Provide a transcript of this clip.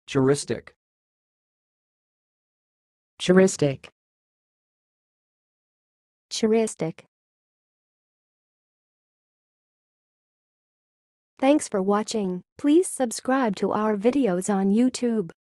choristic, choristic, choristic. Thanks for watching. Please subscribe to our videos on YouTube.